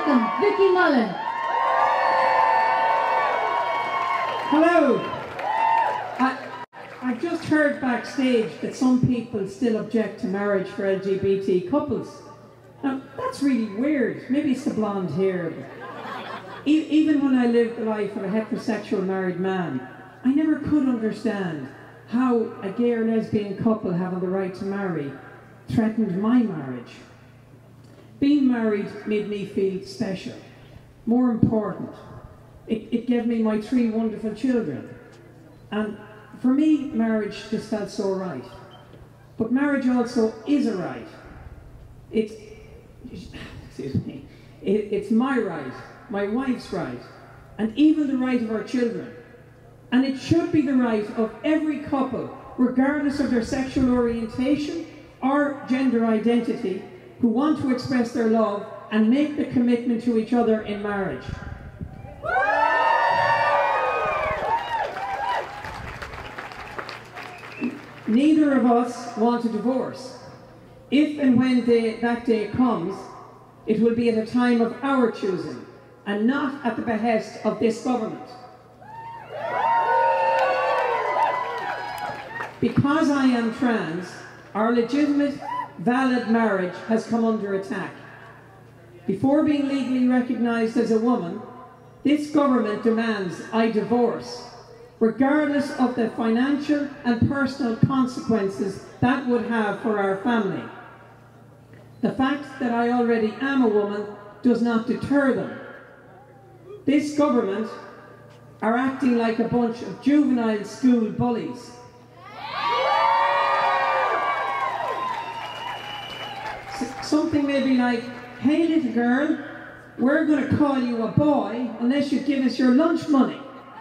welcome Vicki Mullen. Hello. I've just heard backstage that some people still object to marriage for LGBT couples. Now, that's really weird. Maybe it's the blonde hair. But even when I lived the life of a heterosexual married man, I never could understand how a gay or lesbian couple having the right to marry threatened my marriage. Being married made me feel special. More important, it gave me my 3 wonderful children. And for me, marriage just felt so right. But marriage also is a right. It's my right, my wife's right, and even the right of our children. And it should be the right of every couple, regardless of their sexual orientation or gender identity, who want to express their love and make the commitment to each other in marriage. Neither of us want a divorce. If and when that day comes, it will be at a time of our choosing and not at the behest of this government. Because I am trans, our legitimate, valid marriage has come under attack. Before being legally recognised as a woman, this government demands I divorce, regardless of the financial and personal consequences that would have for our family. The fact that I already am a woman does not deter them. This government are acting like a bunch of juvenile school bullies. Something maybe like, hey little girl, we're going to call you a boy unless you give us your lunch money.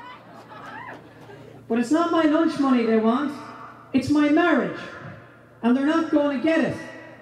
But it's not my lunch money they want, it's my marriage. And they're not going to get it.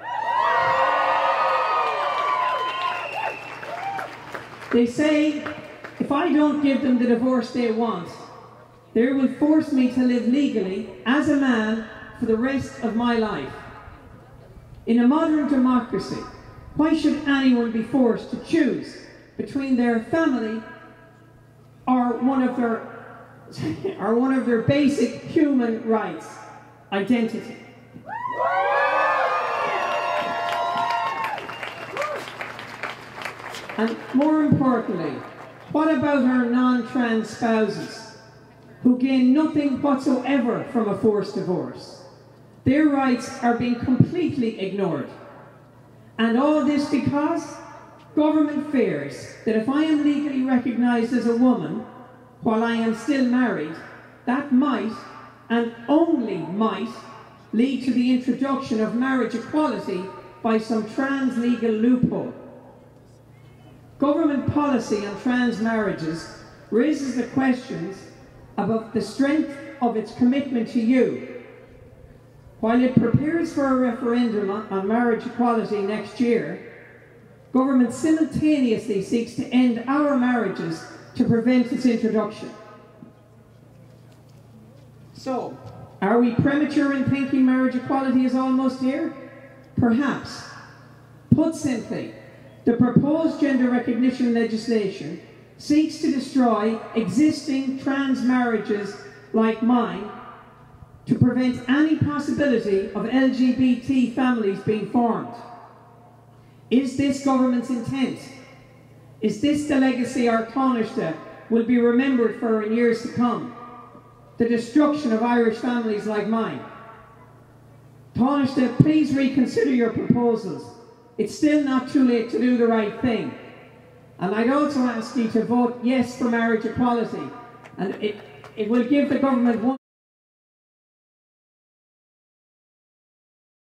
They say, if I don't give them the divorce they want, they will force me to live legally as a man for the rest of my life. In a modern democracy, why should anyone be forced to choose between their family or one of their basic human rights, identity? And more importantly, what about our non-trans spouses who gain nothing whatsoever from a forced divorce? Their rights are being completely ignored. And all this because government fears that if I am legally recognised as a woman while I am still married, that might, and only might, lead to the introduction of marriage equality by some trans legal loophole. Government policy on trans marriages raises the questions about the strength of its commitment to you. While it prepares for a referendum on marriage equality next year, government simultaneously seeks to end our marriages to prevent its introduction. So, are we premature in thinking marriage equality is almost here? Perhaps. Put simply, the proposed gender recognition legislation seeks to destroy existing trans marriages like mine to prevent any possibility of LGBT families being formed. Is this government's intent? Is this the legacy our Taoiseach will be remembered for in years to come? The destruction of Irish families like mine? Taoiseach, please reconsider your proposals. It's still not too late to do the right thing. And I'd also ask you to vote yes for marriage equality. And it will give the government one